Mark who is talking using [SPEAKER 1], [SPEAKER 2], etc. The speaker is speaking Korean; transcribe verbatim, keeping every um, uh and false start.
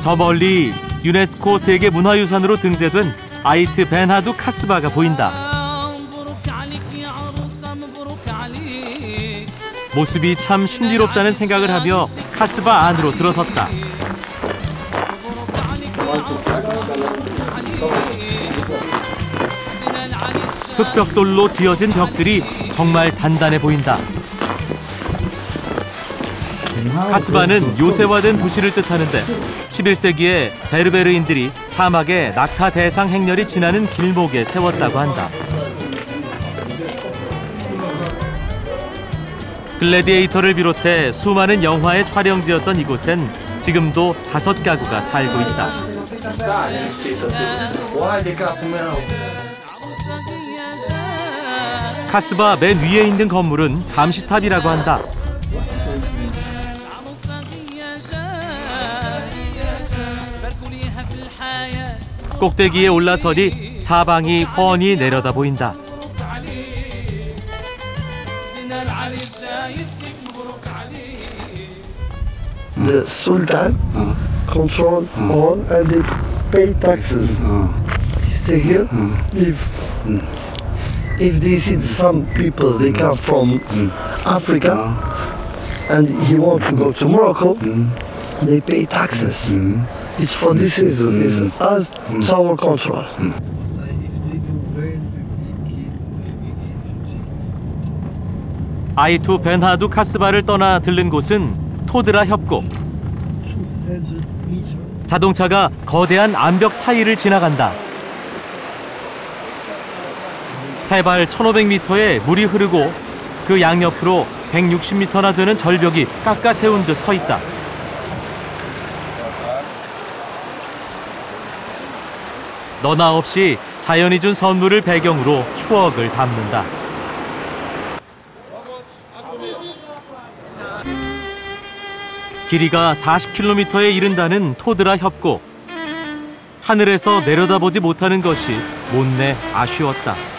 [SPEAKER 1] 저 멀리 유네스코 세계문화유산으로 등재된 아이트 벤하두 카스바가 보인다. 모습이 참 신비롭다는 생각을 하며 카스바 안으로 들어섰다. 흑벽돌로 지어진 벽들이 정말 단단해 보인다. 카스바는 요새화된 도시를 뜻하는데 십일 세기에 베르베르인들이 사막에 낙타 대상 행렬이 지나는 길목에 세웠다고 한다. 글래디에이터를 비롯해 수많은 영화의 촬영지였던 이곳엔 지금도 다섯 가구가 살고 있다. 카스바 맨 위에 있는 건물은 감시탑이라고 한다. 꼭대기에 올라서니 사방이 훤히 내려다 보인다.
[SPEAKER 2] The Sultan uh. control uh. all and they pay taxes. Uh. He stay here. Uh. If uh. if they see some people they come from uh. Africa uh. and he want to go to Morocco, uh. they pay taxes. Uh. It's for this reason. It's as our control. Uh.
[SPEAKER 1] 아이투 벤하두 카스바를 떠나 들른 곳은 토드라 협곡. 자동차가 거대한 암벽 사이를 지나간다. 해발 천오백 미터의 물이 흐르고 그 양옆으로 백육십 미터나 되는 절벽이 깎아 세운 듯 서 있다. 너나 없이 자연이 준 선물을 배경으로 추억을 담는다. 길이가 사십 킬로미터에 이른다는 토드라 협곡. 하늘에서 내려다보지 못하는 것이 못내 아쉬웠다.